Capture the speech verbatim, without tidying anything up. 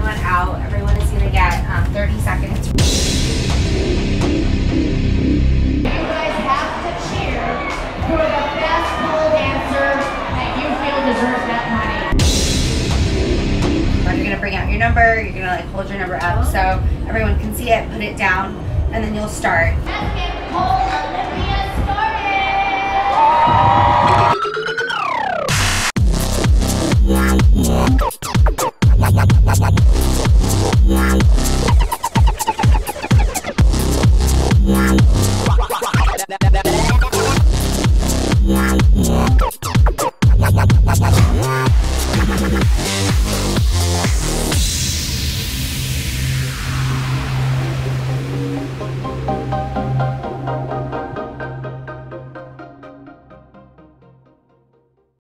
everyone out. Everyone is going to get um, thirty seconds. You guys have to cheer for the best pole dancer that you feel deserves that money. You're going to bring out your number. You're going to like hold your number up so everyone can see it, put it down, and then you'll start. Let's get pole Olympia.